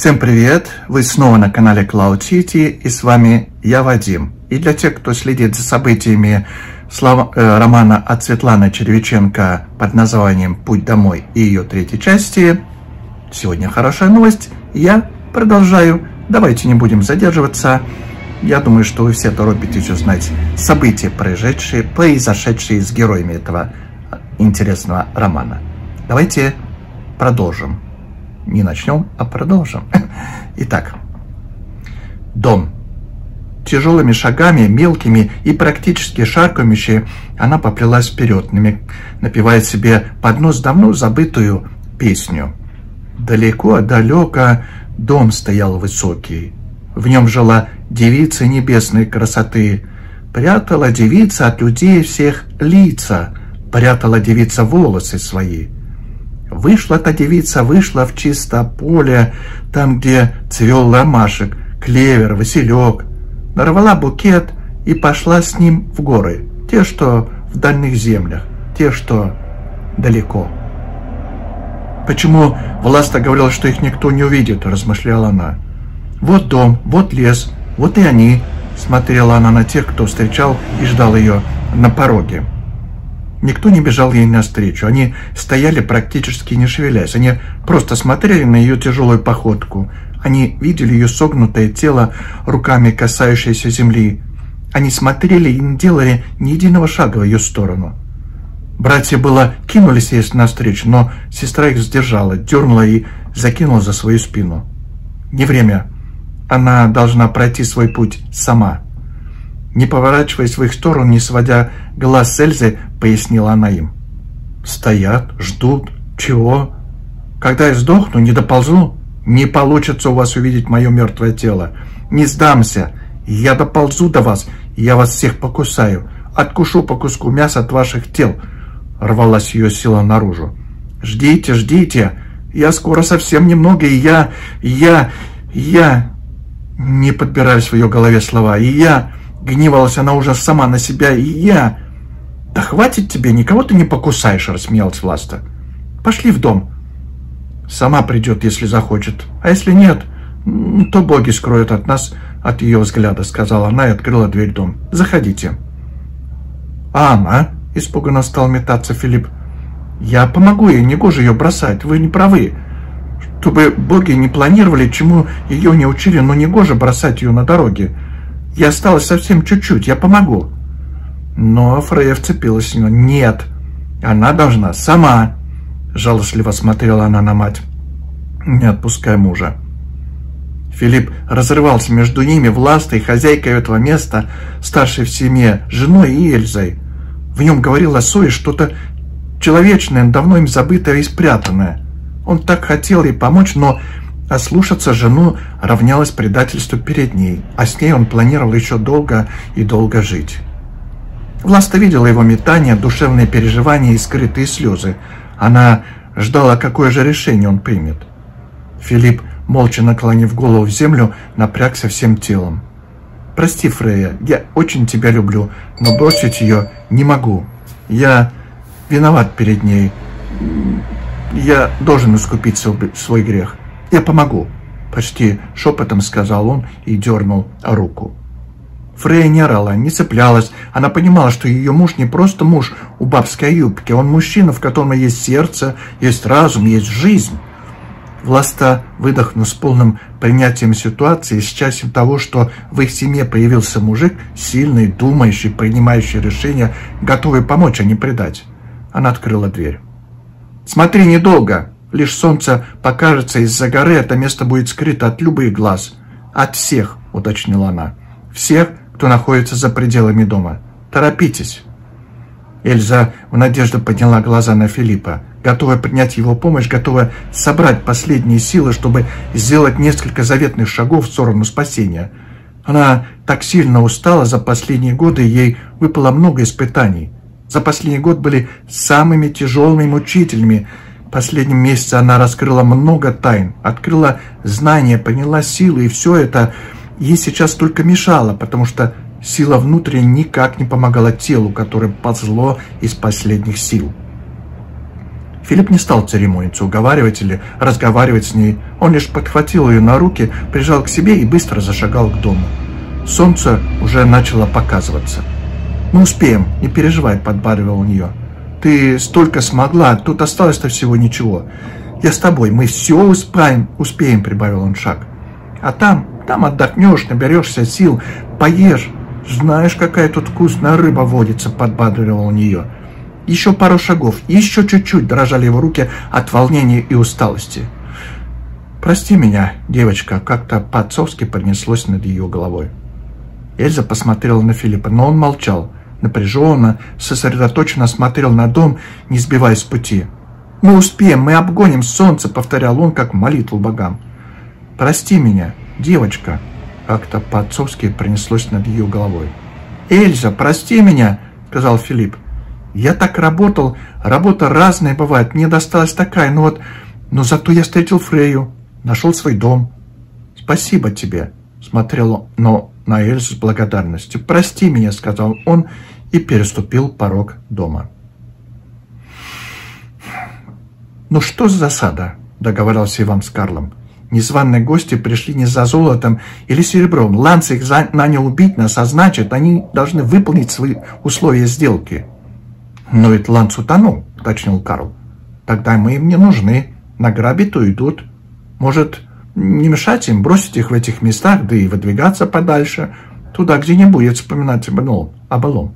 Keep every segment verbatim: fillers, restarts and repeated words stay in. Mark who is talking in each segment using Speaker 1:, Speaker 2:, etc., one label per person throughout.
Speaker 1: Всем привет! Вы снова на канале Cloud City, и с вами я, Вадим. И для тех, кто следит за событиями слова, э, романа от Светланы Черевиченко под названием «Путь домой» и ее третьей части, сегодня хорошая новость. Я продолжаю. Давайте не будем задерживаться. Я думаю, что вы все торопитесь узнать события, произошедшие, произошедшие с героями этого интересного романа. Давайте продолжим. Не начнем, а продолжим. Итак, дом. Тяжелыми шагами, мелкими и практически шаркающими, она поплелась вперед, напевая себе под нос давно забытую песню. Далеко-далеко дом стоял высокий. В нем жила девица небесной красоты. Прятала девица от людей всех лица, прятала девица волосы свои. Вышла та девица, вышла в чисто поле, там, где цвел ромашек, клевер, василек. Нарвала букет и пошла с ним в горы, те, что в дальних землях, те, что далеко. Почему Власта говорила, что их никто не увидит, размышляла она. Вот дом, вот лес, вот и они, смотрела она на тех, кто встречал и ждал ее на пороге. Никто не бежал ей навстречу, они стояли практически не шевелясь, они просто смотрели на ее тяжелую походку, они видели ее согнутое тело, руками касающееся земли, они смотрели и не делали ни единого шага в ее сторону. Братья было кинулись ей навстречу, но сестра их сдержала, дернула и закинула за свою спину. Не время, она должна пройти свой путь сама. Не поворачиваясь в их сторону, не сводя глаз с Эльзы, пояснила она им. Стоят, ждут. Чего? Когда я сдохну, не доползу? Не получится у вас увидеть мое мертвое тело. Не сдамся. Я доползу до вас, и я вас всех покусаю. Откушу по куску мяса от ваших тел. Рвалась ее сила наружу. Ждите, ждите. Я скоро совсем немного, и я... я... я... Не подбирались в ее голове слова. И я... Гневалась она уже сама на себя, и я... Да хватит тебе, никого ты не покусаешь, рассмеялась Власта. Пошли в дом. Сама придет, если захочет. А если нет, то боги скроют от нас, от ее взгляда, сказала она и открыла дверь в дом. Заходите. А она? Испуганно стал метаться Филипп. Я помогу ей, негоже ее бросать, вы не правы. Чтобы боги не планировали, чему ее не учили, но негоже бросать ее на дороге. Я осталась совсем чуть-чуть, я помогу. Но Фрея вцепилась в него. Нет, она должна сама. Жалостливо смотрела она на мать, не отпуская мужа. Филипп разрывался между ними, Властой, хозяйкой этого места, старшей в семье, женой и Эльзой. В нем говорила Соя что-то человечное, давно им забытое и спрятанное. Он так хотел ей помочь, но... А слушаться жену равнялось предательству перед ней, а с ней он планировал еще долго и долго жить. Власта видела его метания, душевные переживания и скрытые слезы. Она ждала, какое же решение он примет. Филипп, молча наклонив голову в землю, напрягся всем телом. «Прости, Фрея, я очень тебя люблю, но бросить ее не могу. Я виноват перед ней. Я должен искупить свой грех. Я помогу», — почти шепотом сказал он и дернул руку. Фрея не орала, не цеплялась. Она понимала, что ее муж не просто муж у бабской юбки, он мужчина, в котором есть сердце, есть разум, есть жизнь. Власта, выдохнув с полным принятием ситуации, с счастьем того, что в их семье появился мужик, сильный, думающий, принимающий решения, готовый помочь, а не предать. Она открыла дверь. «Смотри недолго. Лишь солнце покажется из-за горы, это место будет скрыто от любых глаз. От всех», — уточнила она. «Всех, кто находится за пределами дома. Торопитесь». Эльза в надежде подняла глаза на Филиппа, готовая принять его помощь, готовая собрать последние силы, чтобы сделать несколько заветных шагов в сторону спасения. Она так сильно устала за последние годы, ей выпало много испытаний. За последний год были самыми тяжелыми и мучительными. В последнем месяце она раскрыла много тайн, открыла знания, поняла силы, и все это ей сейчас только мешало, потому что сила внутренняя никак не помогала телу, которое ползло из последних сил. Филипп не стал церемониться, уговаривать или разговаривать с ней. Он лишь подхватил ее на руки, прижал к себе и быстро зашагал к дому. Солнце уже начало показываться. «Мы успеем, не переживай», — подбадривал он ее. «Ты столько смогла, тут осталось-то всего ничего. Я с тобой, мы все успеем, успеем», — прибавил он шаг. «А там, там отдохнешь, наберешься сил, поешь. Знаешь, какая тут вкусная рыба водится», — подбадривал он ее. Еще пару шагов, еще чуть-чуть, дрожали его руки от волнения и усталости. «Прости меня, девочка», — как-то по-отцовски пронеслось над ее головой. Эльза посмотрела на Филиппа, но он молчал, напряженно, сосредоточенно смотрел на дом, не сбиваясь с пути. «Мы успеем, мы обгоним солнце», — повторял он, как молитву богам. «Прости меня, девочка», — как-то по-отцовски пронеслось над ее головой. «Эльза, прости меня», — сказал Филипп. «Я так работал, работа разная бывает, мне досталась такая, но вот, но зато я встретил Фрейю, нашел свой дом. Спасибо тебе», — смотрел но на Эльзу с благодарностью. «Прости меня», — сказал он и переступил порог дома. «Ну что за засада?» — договаривался Иван с Карлом. «Незваные гости пришли не за золотом или серебром. Ланс их нанял убить нас, а значит, они должны выполнить свои условия сделки». «Но ведь Ланс утонул», — уточнил Карл. «Тогда мы им не нужны. Награбить уйдут. Может, не мешать им, бросить их в этих местах, да и выдвигаться подальше, туда, где не будет вспоминать о былом».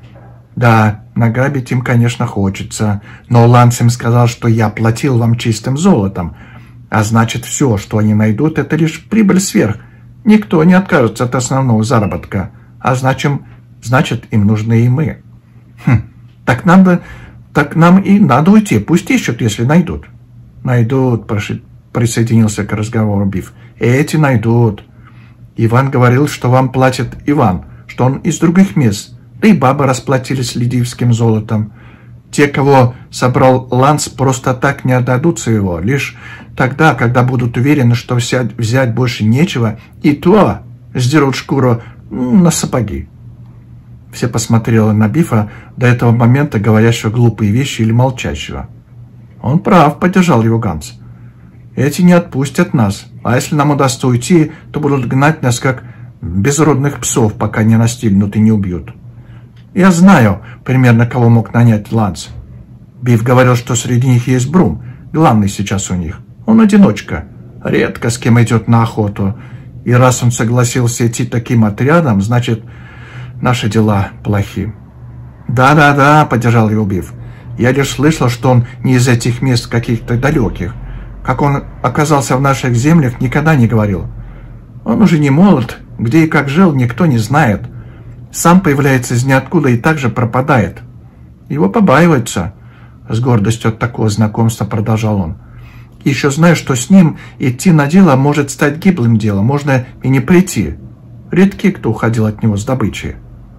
Speaker 1: «Да, награбить им, конечно, хочется, но Ланс им сказал, что я платил вам чистым золотом, а значит, все, что они найдут, это лишь прибыль сверх. Никто не откажется от основного заработка, а значит, значит им нужны и мы». «Хм. Так надо, так нам и надо уйти. Пусть ищут, если найдут». «Найдут», — присоединился к разговору Биф. «Эти найдут. Иван говорил, что вам платит Иван, что он из других мест. Да и бабы расплатились лидивским золотом. Те, кого собрал Ланс, просто так не отдадутся его. Лишь тогда, когда будут уверены, что взять, взять больше нечего, и то сдерут шкуру на сапоги». Все посмотрели на Бифа, до этого момента говорящего глупые вещи или молчащего. «Он прав», — поддержал его Ганс. «Эти не отпустят нас, а если нам удастся уйти, то будут гнать нас, как безродных псов, пока не настигнут и не убьют. Я знаю примерно, кого мог нанять Ланс. Биф говорил, что среди них есть Брум, главный сейчас у них. Он одиночка, редко с кем идет на охоту, и раз он согласился идти таким отрядом, значит, наши дела плохи». «Да-да-да», — поддержал его Биф. «Я лишь слышал, что он не из этих мест каких-то далеких. Как он оказался в наших землях, никогда не говорил. Он уже не молод, где и как жил, никто не знает. Сам появляется из ниоткуда и также пропадает. Его побаиваются», — с гордостью от такого знакомства продолжал он. «Еще знаю, что с ним идти на дело может стать гиблым делом, можно и не прийти. Редки, кто уходил от него с добычей».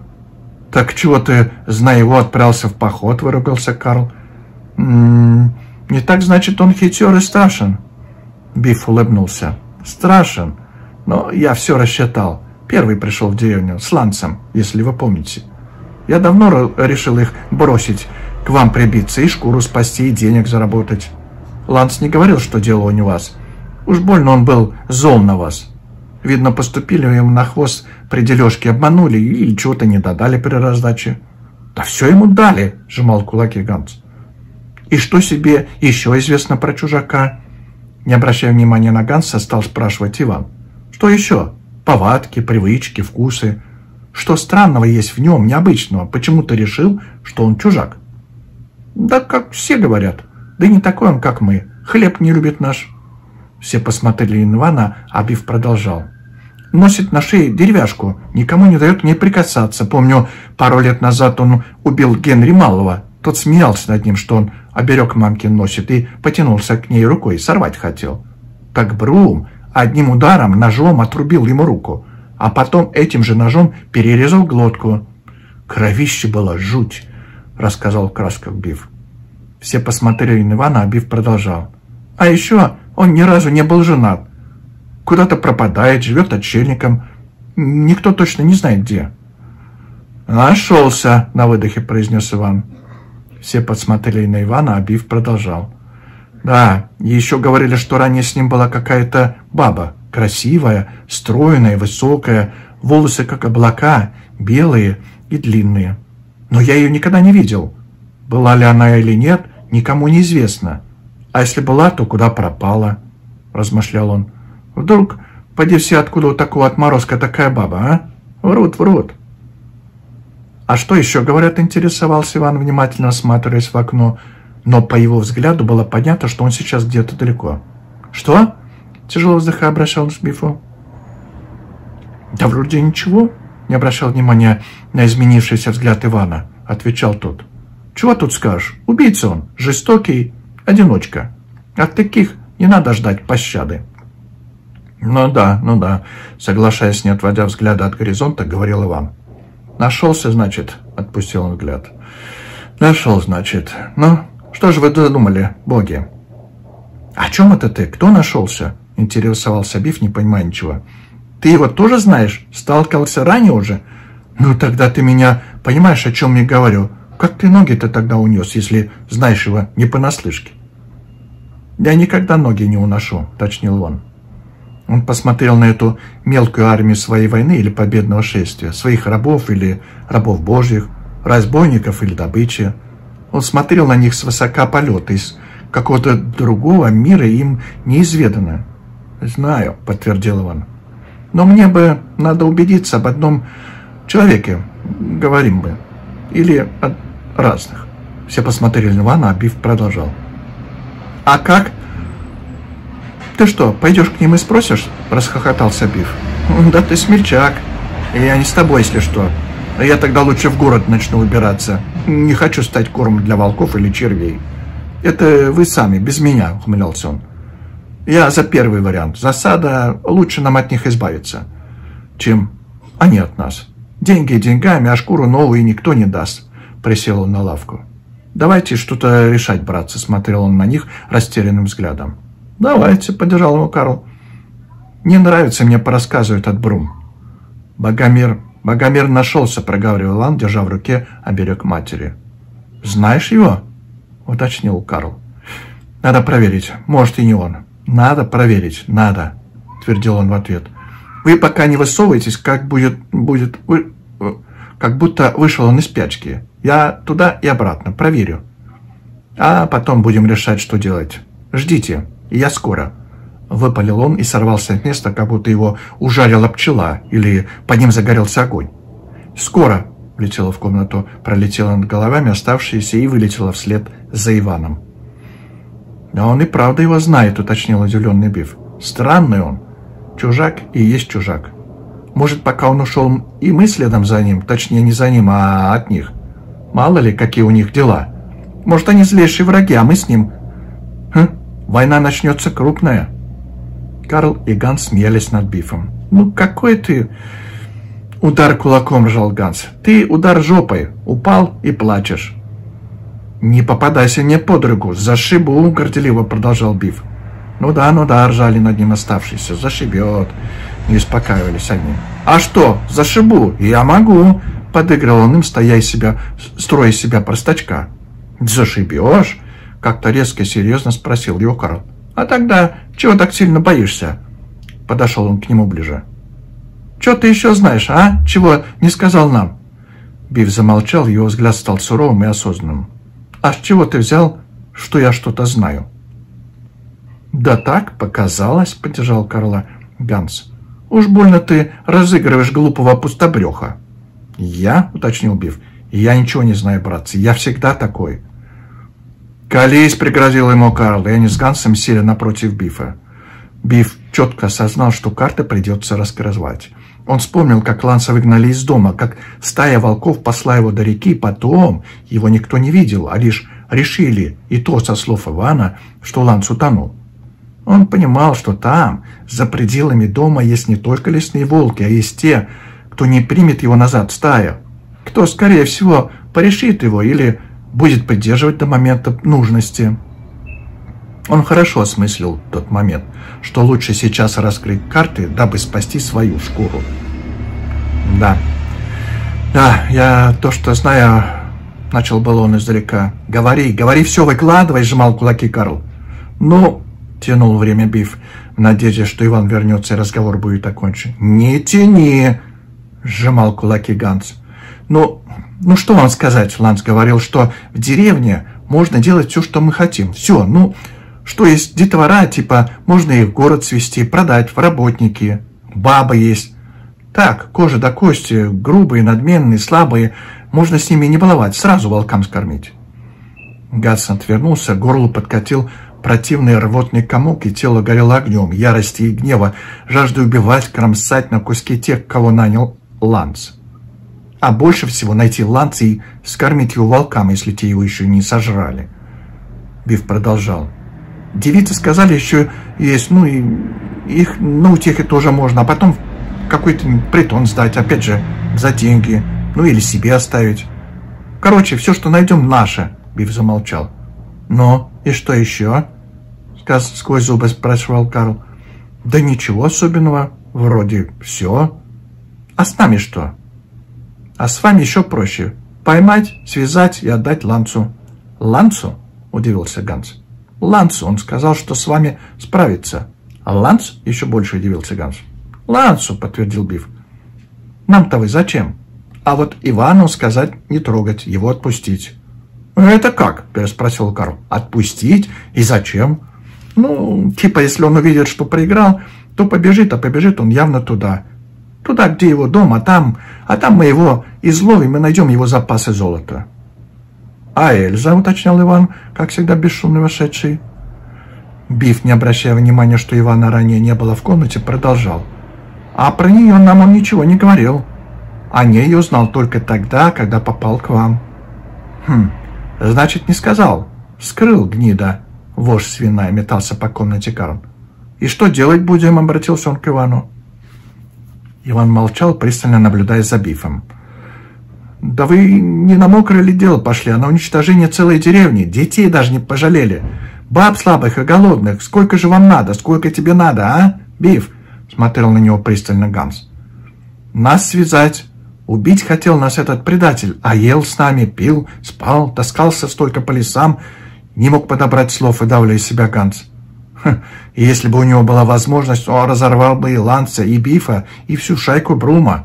Speaker 1: «Так чего ты, зная его, отправился в поход?» — выругался Карл. «М-м, «Не так, значит, он хитер и страшен». Биф улыбнулся. «Страшен, но я все рассчитал. Первый пришел в деревню с Лансом, если вы помните. Я давно решил их бросить, к вам прибиться, и шкуру спасти, и денег заработать. Ланс не говорил, что дело не у вас. Уж больно он был зол на вас. Видно, поступили ему на хвост при дележке, обманули или чего-то не додали при раздаче». «Да все ему дали», — сжимал кулаки Ганс. «И что себе еще известно про чужака?» Не обращая внимания на Ганса, стал спрашивать Иван. «Что еще? Повадки, привычки, вкусы. Что странного есть в нем, необычного? Почему ты решил, что он чужак?» «Да как все говорят. Да не такой он, как мы. Хлеб не любит наш». Все посмотрели на Ивана, а Биф продолжал. «Носит на шее деревяшку, никому не дает к ней прикасаться. Помню, пару лет назад он убил Генри Малого. Тот смеялся над ним, что он оберег мамкин носит, и потянулся к ней рукой, сорвать хотел. Так Брум одним ударом ножом отрубил ему руку, а потом этим же ножом перерезал глотку. Кровище было жуть», — рассказал в красках Биф. Все посмотрели на Ивана, а Биф продолжал. «А еще он ни разу не был женат. Куда-то пропадает, живет отшельником. Никто точно не знает где». «Нашелся», — на выдохе произнес Иван. Все подсмотрели на Ивана, а Биф продолжал. Да, еще говорили, что ранее с ним была какая-то баба. Красивая, стройная, высокая, волосы как облака, белые и длинные. Но я ее никогда не видел. Была ли она или нет, никому не известно. А если была, то куда пропала? Размышлял он. Вдруг, поди все, откуда у такого отморозка такая баба, а? Врут, врут. А что еще, говорят, интересовался Иван, внимательно осматриваясь в окно, но по его взгляду было понятно, что он сейчас где-то далеко. Что? Тяжело вздыхая, обращался к Бифу. Да вроде ничего, не обращал внимания на изменившийся взгляд Ивана, отвечал тот. Чего тут скажешь? Убийца он, жестокий, одиночка. От таких не надо ждать пощады. Ну да, ну да, соглашаясь, не отводя взгляда от горизонта, говорил Иван. Нашелся, значит, отпустил он взгляд. Нашел, значит. Ну, что же вы задумали, боги? О чем это ты? Кто нашелся? Интересовался Биф, не понимая ничего. Ты его тоже знаешь? Сталкивался ранее уже? Ну, тогда ты меня понимаешь, о чем я говорю. Как ты ноги-то тогда унес, если знаешь его не понаслышке? Я никогда ноги не уношу, уточнил он. Он посмотрел на эту мелкую армию своей войны или победного шествия, своих рабов или рабов божьих, разбойников или добычи. Он смотрел на них свысока полета, из какого-то другого мира им неизведано. «Знаю», — подтвердил Иван. «Но мне бы надо убедиться об одном человеке, говорим бы, или от разных». Все посмотрели на Ивана, а Биф продолжал. «А как? Ты что, пойдешь к ним и спросишь?» — расхохотался Биф. «Да ты смельчак. Я не с тобой, если что. Я тогда лучше в город начну убираться. Не хочу стать кормом для волков или червей. Это вы сами, без меня», — ухмылялся он. «Я за первый вариант. Засада, лучше нам от них избавиться, чем они от нас. Деньги деньгами, а шкуру новую никто не даст», — присел он на лавку. «Давайте что-то решать, братцы», — смотрел он на них растерянным взглядом. «Давайте», — поддержал его Карл. «Не нравится мне порассказывать от Брум». «Богомир, Богомир нашелся», — проговорил Иван, держа в руке оберег матери. «Знаешь его?» — уточнил Карл. «Надо проверить. Может, и не он». «Надо проверить, надо», — твердил он в ответ. «Вы пока не высовываетесь, как будет, будет, вы, как будто вышел он из спячки. Я туда и обратно проверю. А потом будем решать, что делать. Ждите, я скоро». Выпалил он и сорвался с места, как будто его ужалила пчела или под ним загорелся огонь. «Скоро!» — влетела в комнату, пролетела над головами оставшиеся и вылетела вслед за Иваном. «Да он и правда его знает», — уточнил удивленный Биф. «Странный он. Чужак и есть чужак. Может, пока он ушел, и мы следом за ним, точнее, не за ним, а от них. Мало ли, какие у них дела. Может, они злейшие враги, а мы с ним... Хм, война начнется крупная». Карл и Ганс смеялись над Бифом. «Ну, какой ты...» «Удар кулаком», — ржал Ганс. «Ты удар жопой. Упал и плачешь». «Не попадайся мне под руку, зашибу», — горделиво продолжал Биф. «Ну да, ну да», — ржали над ним оставшиеся. «Зашибет», — не успокаивались они. «А что, зашибу? Я могу», — подыгрывал он им, стоя из себя, строя из себя простачка. «Зашибешь?» — как-то резко и серьезно спросил его Карл. «А тогда чего так сильно боишься?» Подошел он к нему ближе. «Что ты еще знаешь, а? Чего не сказал нам?» Биф замолчал, его взгляд стал суровым и осознанным. «А с чего ты взял, что я что-то знаю?» «Да так, показалось», — поддержал Карла Ганс. «Уж больно ты разыгрываешь глупого пустобреха». «Я?» — уточнил Биф. «Я ничего не знаю, братцы, я всегда такой». «Колись!» — пригрозил ему Карл, и они с Гансом сели напротив Бифа. Биф четко осознал, что карты придется раскрывать. Он вспомнил, как Ланса выгнали из дома, как стая волков посла его до реки, потом его никто не видел, а лишь решили, и то со слов Ивана, что Ланс утонул. Он понимал, что там, за пределами дома, есть не только лесные волки, а есть те, кто не примет его назад в стаю, кто, скорее всего, порешит его или будет поддерживать до момента нужности. Он хорошо осмыслил тот момент, что лучше сейчас раскрыть карты, дабы спасти свою шкуру. Да, да, я то, что знаю, — начал было он издалека. «Говори, говори все, выкладывай», — сжимал кулаки Карл. «Ну», — тянул время Биф, в надежде, что Иван вернется и разговор будет окончен. «Не тяни», — сжимал кулаки Ганс. «Ну, ну что вам сказать?» — Ланс говорил, что в деревне можно делать все, что мы хотим. Все, ну, что есть детвора, типа, можно их в город свезти, продать в работники. Бабы есть. Так, кожа до кости, грубые, надменные, слабые. Можно с ними не баловать, сразу волкам скормить». Ганс отвернулся, к горлу подкатил противный рвотный комок, и тело горело огнем, ярости и гнева, жаждой убивать, кромсать на куски тех, кого нанял Ланс. А больше всего найти Ланса и скормить его волкам, если те его еще не сожрали. Биф продолжал. «Девицы сказали, еще есть, ну и их на утехи тоже можно, а потом какой-то притон сдать, опять же, за деньги, ну или себе оставить. Короче, все, что найдем, наше». Биф замолчал. «Ну, и что еще?» — сквозь зубы спрашивал Карл. «Да ничего особенного, вроде все. А с нами что?» «А с вами еще проще. Поймать, связать и отдать Лансу». «Лансу?» — удивился Ганс. «Лансу, он сказал, что с вами справится». «А Ланс?» — еще больше удивился Ганс. «Лансу», — подтвердил Биф. «Нам-то вы зачем?» «А вот Ивану сказать не трогать, его отпустить». «Это как?» – переспросил Карл. «Отпустить? И зачем?» «Ну, типа, если он увидит, что проиграл, то побежит, а побежит он явно туда. Туда, где его дом, а там, а там мы его изловим и найдем его запасы золота». «А Эльза?» – уточнял Иван, как всегда бесшумный вошедший. Биф, не обращая внимания, что Ивана ранее не было в комнате, продолжал. «А про нее нам он ничего не говорил. О ней я узнал только тогда, когда попал к вам». «Хм, значит, не сказал. Скрыл, гнида». Вождь свиная метался по комнате Карл. «И что делать будем?» — обратился он к Ивану. Иван молчал, пристально наблюдая за Бифом. «Да вы не на мокрое ли дело пошли, а на уничтожение целой деревни. Детей даже не пожалели. Баб слабых и голодных. Сколько же вам надо? Сколько тебе надо, а, Биф?» — смотрел на него пристально Ганс. «Нас связать. Убить хотел нас этот предатель, а ел с нами, пил, спал, таскался столько по лесам». Не мог подобрать слов, и давля из себя Ганс. Хм, и если бы у него была возможность, он разорвал бы и Ланса, и Бифа, и всю шайку Брума.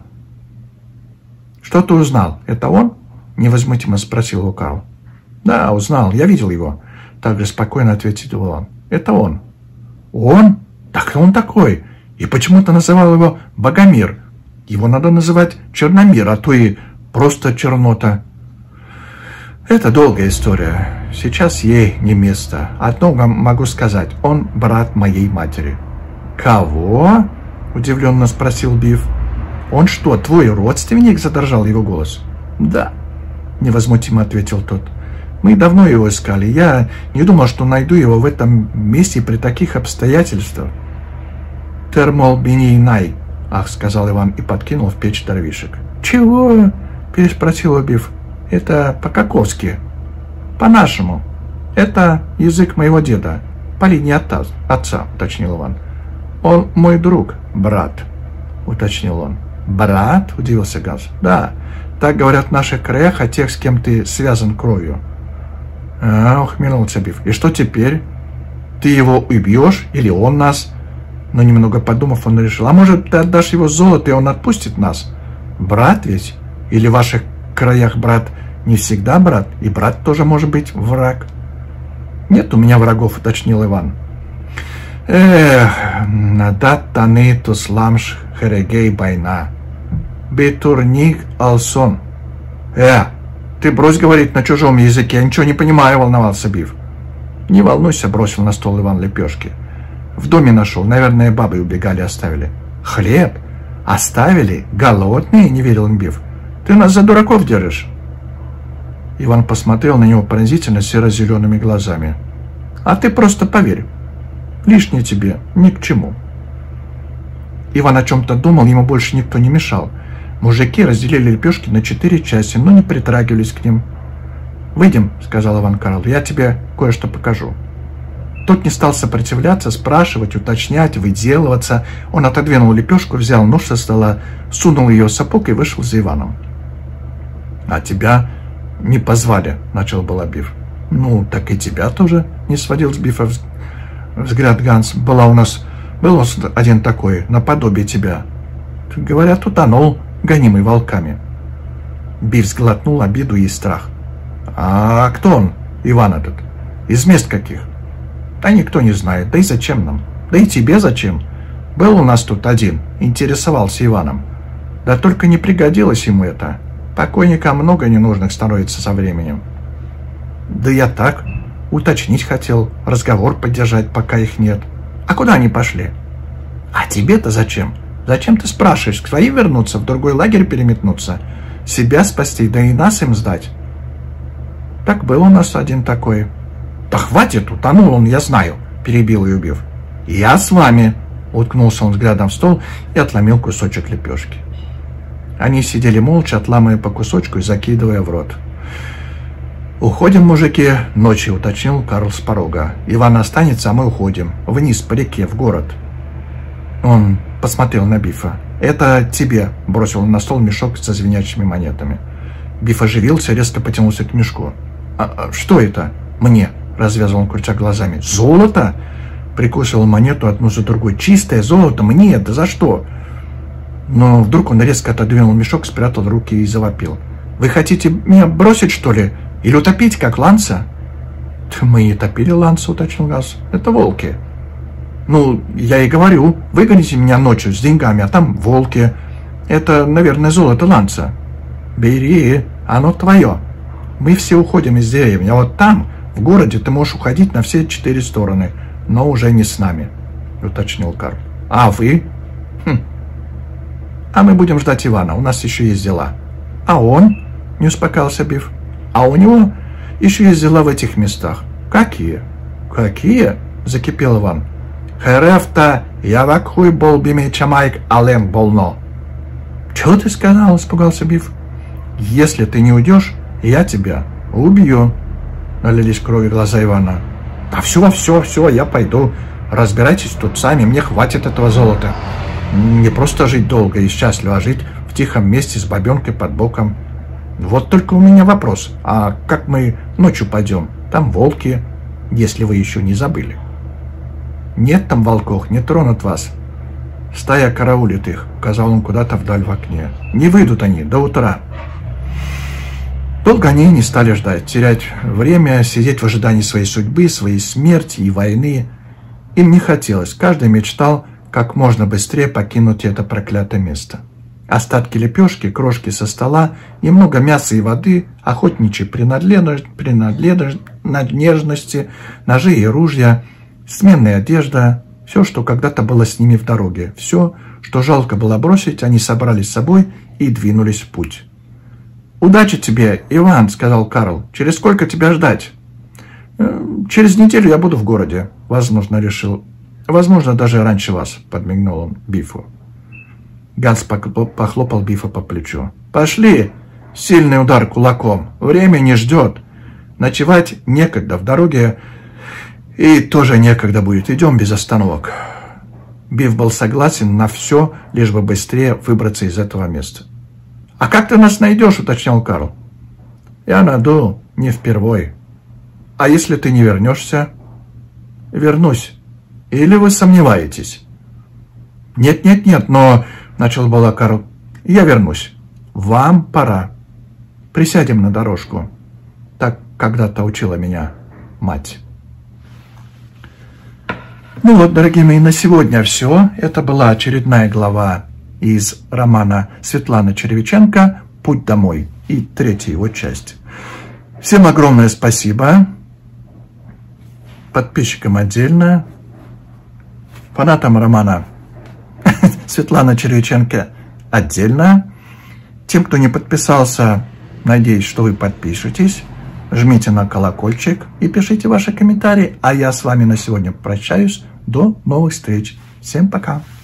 Speaker 1: «Что ты узнал? Это он?» — невозмутимо спросил его Карл. «Да, узнал. Я видел его». Также спокойно ответил он. «Это он». «Он? Так он такой. И почему-то называл его Богомир. Его надо называть Черномир, а то и просто Чернота». «Это долгая история. Сейчас ей не место. Одно могу сказать. Он брат моей матери». «Кого?» – удивленно спросил Биф. «Он что, твой родственник?» – задержал его голос. «Да», – невозмутимо ответил тот. «Мы давно его искали. Я не думал, что найду его в этом месте при таких обстоятельствах». «Термол биней-най», – ах, сказал Иван и подкинул в печь дровишек. «Чего?» – переспросил Биф. «Это по-каковски». «По-нашему. Это язык моего деда. По линии отца, отца», — уточнил Иван. «Он мой друг, брат», — уточнил он. «Брат?» — удивился Ганс. «Да, так говорят в наших краях о тех, с кем ты связан кровью». «А, — ухмыльнулся Биф. — И что теперь? Ты его убьешь или он нас?» Но немного подумав, он решил: «А может, ты отдашь его золото, и он отпустит нас? Брат ведь? Или в ваших краях брат не всегда брат, и брат тоже может быть враг?» «Нет у меня врагов», — уточнил Иван. «Эх, надат таны тусламш херегей байна, бетурник алсон». «Э, ты брось говорить на чужом языке, я ничего не понимаю», — волновался Биф. «Не волнуйся», — бросил на стол Иван лепешки. «В доме нашел, наверное, бабы убегали, оставили». «Хлеб? Оставили? Голодные?» — не верил им Биф. «Ты нас за дураков держишь?» Иван посмотрел на него пронзительно серо-зелеными глазами. «А ты просто поверь. Лишнее тебе ни к чему». Иван о чем-то думал, ему больше никто не мешал. Мужики разделили лепешки на четыре части, но не притрагивались к ним. «Выйдем», — сказал Иван Карлу, — «я тебе кое-что покажу». Тот не стал сопротивляться, спрашивать, уточнять, выделываться. Он отодвинул лепешку, взял нож со стола, сунул ее в сапог и вышел за Иваном. «А тебя не позвали», — начал было Биф. «Ну, так и тебя тоже», — не сводил с Бифа взгляд Ганс. «Была у нас, был у нас один такой, наподобие тебя. Говорят, утонул, гонимый волками». Биф сглотнул обиду и страх. «А кто он, Иван этот? Из мест каких?» «Да никто не знает, да и зачем нам? Да и тебе зачем? Был у нас тут один, интересовался Иваном. Да только не пригодилось ему это. Покойникам много ненужных становится со временем». «Да я так, уточнить хотел, разговор поддержать, пока их нет. А куда они пошли?» «А тебе-то зачем? Зачем ты спрашиваешь? К своим вернуться, в другой лагерь переметнуться? Себя спасти, да и нас им сдать?» «Так был у нас один такой». «Да хватит, утонул он, я знаю», — перебил ее Биф. «Я с вами», — уткнулся он взглядом в стол и отломил кусочек лепешки. Они сидели молча, отламывая по кусочку и закидывая в рот. «Уходим, мужики», — ночью уточнил Карл с порога. «Иван останется, а мы уходим. Вниз по реке, в город». Он посмотрел на Бифа. «Это тебе», — бросил он на стол мешок со звенящими монетами. Биф оживился, резко потянулся к мешку. «А, что это?» «Мне», — развязал он, крутя глазами. «Золото?» — прикусывал монету одну за другой. «Чистое золото? Мне? Да за что?» Но вдруг он резко отодвинул мешок, спрятал руки и завопил. «Вы хотите меня бросить, что ли? Или утопить, как Ланса?» «Мы не топили Ланса», — уточнил Ганс. «Это волки». «Ну, я и говорю, выгоните меня ночью с деньгами, а там волки. Это, наверное, золото Ланса». «Бери, оно твое. Мы все уходим из деревни, а вот там, в городе, ты можешь уходить на все четыре стороны, но уже не с нами», — уточнил Карл. «А вы?» «Хм. А мы будем ждать Ивана, у нас еще есть дела». «А он?» — не успокоился Биф. «А у него еще есть дела в этих местах». «Какие?» «Какие?» — закипел Иван. «Херефта явакхуй болбими чамайк алем болно». «Чего ты сказал?» — испугался Биф. «Если ты не уйдешь, я тебя убью», — налились кровью глаза Ивана. «А все, все, все, я пойду. Разбирайтесь тут сами, мне хватит этого золота. Не просто жить долго и счастливо, а жить в тихом месте с бабенкой под боком. Вот только у меня вопрос, а как мы ночью пойдем? Там волки, если вы еще не забыли». «Нет там волков, не тронут вас. Стая караулит их», — указал он куда-то вдаль в окне. «Не выйдут они до утра». Долго они не стали ждать, терять время, сидеть в ожидании своей судьбы, своей смерти и войны. Им не хотелось, каждый мечтал как можно быстрее покинуть это проклятое место. Остатки лепешки, крошки со стола, немного мяса и воды, охотничьи принадлежности, принадлежности, ножи и ружья, сменная одежда, все, что когда-то было с ними в дороге, все, что жалко было бросить, они собрали с собой и двинулись в путь. «Удачи тебе, Иван», — сказал Карл. «Через сколько тебя ждать?» «Через неделю я буду в городе», — возможно, решил. «Возможно, даже раньше вас», — подмигнул он Бифу. Ганс похлопал Бифа по плечу. «Пошли!» — сильный удар кулаком. «Время не ждет. Ночевать некогда в дороге, и тоже некогда будет. Идем без остановок». Биф был согласен на все, лишь бы быстрее выбраться из этого места. «А как ты нас найдешь?» — уточнял Карл. «Я найду не впервой. А если ты не вернешься?» «Вернусь. Или вы сомневаетесь?» «Нет-нет-нет, но...» — начал было Карл. «Я вернусь. Вам пора. Присядем на дорожку. Так когда-то учила меня мать». Ну вот, дорогие мои, на сегодня все. Это была очередная глава из романа Светланы Черевиченко «Путь домой» и третья его часть. Всем огромное спасибо. Подписчикам отдельно. Фанатам романа Светлана Черевиченко отдельно. Тем, кто не подписался, надеюсь, что вы подпишетесь. Жмите на колокольчик и пишите ваши комментарии. А я с вами на сегодня прощаюсь. До новых встреч. Всем пока.